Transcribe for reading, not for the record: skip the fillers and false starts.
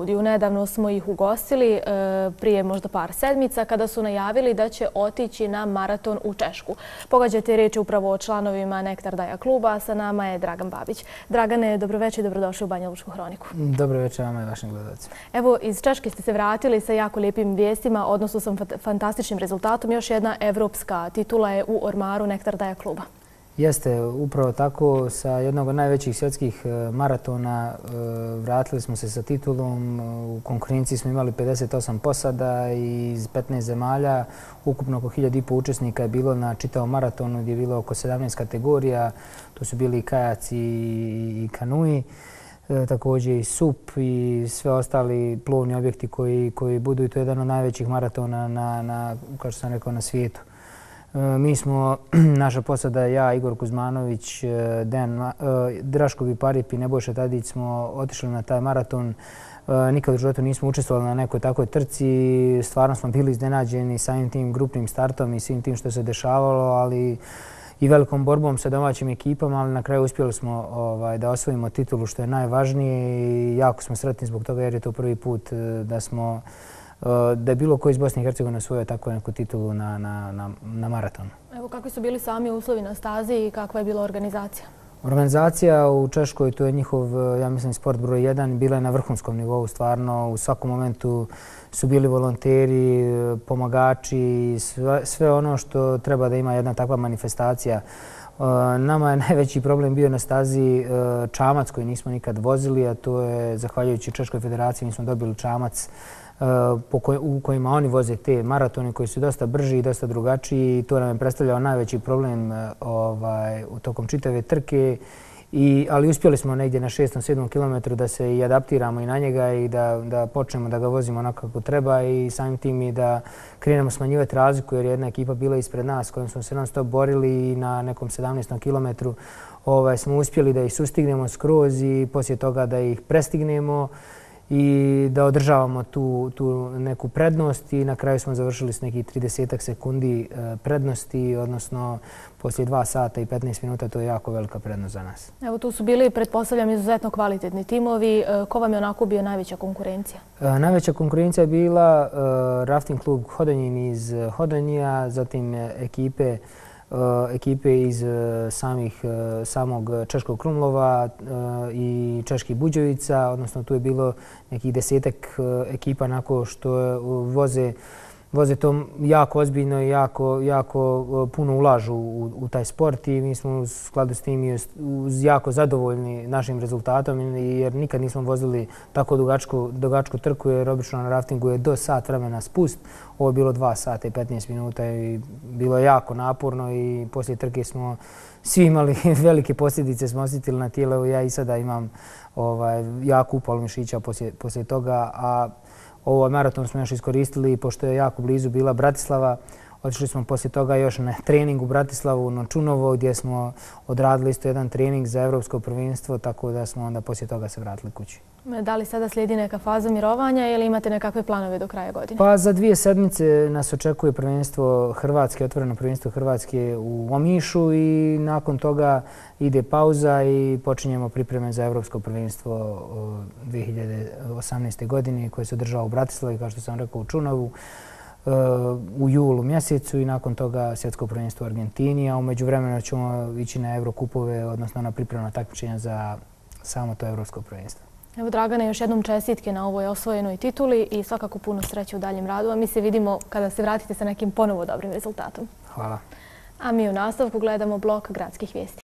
Nedavno smo ih ugostili prije možda par sedmica kada su najavili da će otići na maraton u Češku. Pogađate, riječ je upravo o članovima Nektar Daja kluba, a sa nama je Dragan Babić. Dragane, dobroveče i dobrodošli u Banja Lučku hroniku. Dobroveče vama i vašim gledalcima. Evo, iz Češke ste se vratili sa jako lijepim vijestima, odnosno sa fantastičnim rezultatom. Još jedna evropska titula je u ormaru Nektar Daja kluba. Jeste, upravo tako. Sa jednog od najvećih svjetskih maratona vratili smo se sa titulom. U konkurenciji smo imali 58 posada iz 15 zemalja. Ukupno oko 1500 učesnika je bilo na čitavom maratonu gdje je bilo oko 17 kategorija. To su bili i kajaci i kanui. Također i SUP i sve ostali plovni objekti koji budu. I to je jedan od najvećih maratona, kao što sam rekao, na svijetu. Mi smo, naša posada, ja, Igor Kuzmanović, Draško Viparip i Nebojša Tadić smo otišli na taj maraton. Nikad u životu nismo učestvovali na nekoj takvoj trci. Stvarno smo bili iznenađeni samim tim grupnim startom i svim tim što se dešavalo, ali i velikom borbom sa domaćim ekipama, ali na kraju uspjeli smo da osvojimo titulu, što je najvažnije, i jako smo sretni zbog toga jer je to prvi put da je bilo ko iz Bosne i Hercegovine osvojio takvu neku titulu na maratonu. Evo, kakvi su bili sami uslovi na stazi i kakva je bila organizacija? Organizacija u Češkoj, to je njihov, ja mislim, sport broj 1, bila je na vrhunskom nivou. Stvarno, u svakom momentu su bili volonteri, pomagači, sve ono što treba da ima jedna takva manifestacija. Nama je najveći problem bio na stazi čamac koji nismo nikad vozili, a to je, zahvaljujući Češkoj federaciji, mi smo dobili čamac u kojima oni voze te maratone koji su dosta brži i dosta drugačiji, i to nam je predstavljao najveći problem u tokom čitave trke. Ali uspjeli smo negdje na 6. 7. kilometru da se i adaptiramo i na njega i da počnemo da ga vozimo onako kako treba, i samim tim i da krenemo smanjivati razliku, jer je jedna ekipa bila ispred nas kojom smo se non stop borili, i na nekom 17. kilometru smo uspjeli da ih sustignemo skroz i poslije toga da ih prestignemo i da održavamo tu neku prednost, i na kraju smo završili s nekih 30 sekundi prednosti, odnosno poslije 2 sata i 15 minuta. To je jako velika prednost za nas. Evo, tu su bili, pretpostavljam, izuzetno kvalitetni timovi. Ko vam je onako bio najveća konkurencija? Najveća konkurencija je bila rafting klub Hodonjin iz Hodonija, zatim ekipe iz samog Češkog Krumlova i Čeških Buđevica, odnosno tu je bilo nekih 10 ekipa nakon što voze to jako ozbiljno i jako puno ulažu u taj sport, i mi smo u skladu s tim jako zadovoljni našim rezultatom, jer nikad nismo vozili tako dugačku trku, jer obično na raftingu je do sat vremena spust. Ovo je bilo 2 sata i 15 minuta i bilo je jako naporno, i poslije trke smo svi imali velike posljedice, smo osjetili na tijelu. Ja i sada imam jako upalu mišića poslije toga, a ovaj maraton smo još iskoristili pošto je jako blizu bila Bratislava. Otišli smo poslije toga još na trening u Bratislavu, na Čunovo, gdje smo odradili isto jedan trening za evropsko prvenstvo, tako da smo onda poslije toga se vratili kući. Da li sada slijedi neka faza mirovanja ili imate nekakve planove do kraja godine? Pa za 2 sedmice nas očekuje prvenstvo Hrvatske, otvoreno prvenstvo Hrvatske u Omišu, i nakon toga ide pauza i počinjemo pripreme za evropsko prvenstvo 2018. godine koje se održava u Bratislavi, kao što sam rekao, u Čunovu u julu mjesecu, i nakon toga svjetsko prvenstvo u Argentini, a u međuvremenu ćemo ići na Eurokupove, odnosno na pripremna takmičenja za samo to evropsko prvenstvo. Evo, Dragane, još jednom čestitke na ovoj osvojenoj tituli i svakako puno sreće u daljem radu, a mi se vidimo kada se vratite sa nekim ponovo dobrim rezultatom. Hvala. A mi u nastavku gledamo blok gradskih vijesti.